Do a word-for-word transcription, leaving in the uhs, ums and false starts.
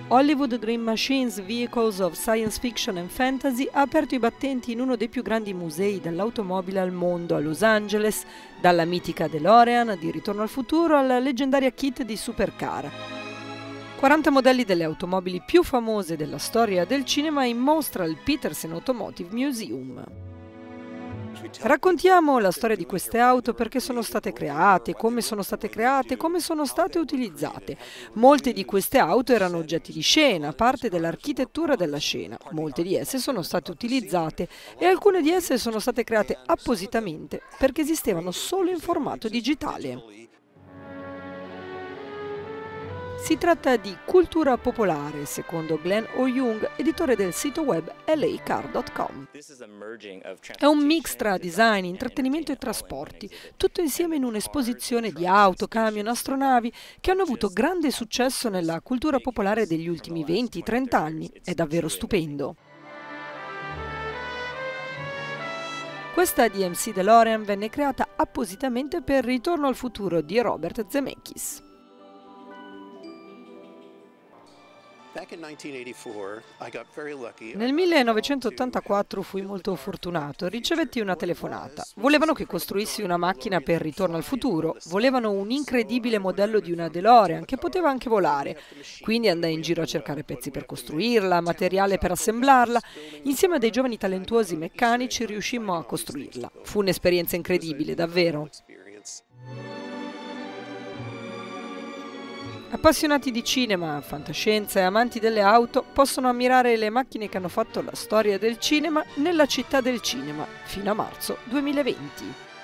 Hollywood Dream Machines Vehicles of Science Fiction and Fantasy ha aperto i battenti in uno dei più grandi musei dell'automobile al mondo a Los Angeles, dalla mitica DeLorean di Ritorno al futuro alla leggendaria kit di Supercar. quaranta modelli delle automobili più famose della storia del cinema in mostra al Petersen Automotive Museum. Raccontiamo la storia di queste auto, perché sono state create, come sono state create, come sono state utilizzate. Molte di queste auto erano oggetti di scena, parte dell'architettura della scena. Molte di esse sono state utilizzate e alcune di esse sono state create appositamente perché esistevano solo in formato digitale. Si tratta di cultura popolare, secondo Glenn O'Young, editore del sito web L A car punto com. È un mix tra design, intrattenimento e trasporti, tutto insieme in un'esposizione di auto, camion, astronavi che hanno avuto grande successo nella cultura popolare degli ultimi venti trenta anni. È davvero stupendo. Questa D M C DeLorean venne creata appositamente per Ritorno al futuro di Robert Zemeckis. Nel millenovecentottantaquattro fui molto fortunato, ricevetti una telefonata. Volevano che costruissi una macchina per Ritorno al futuro, volevano un incredibile modello di una DeLorean che poteva anche volare. Quindi andai in giro a cercare pezzi per costruirla, materiale per assemblarla. Insieme a dei giovani talentuosi meccanici riuscimmo a costruirla. Fu un'esperienza incredibile, davvero. Appassionati di cinema, fantascienza e amanti delle auto possono ammirare le macchine che hanno fatto la storia del cinema nella città del cinema fino a marzo duemilaventi.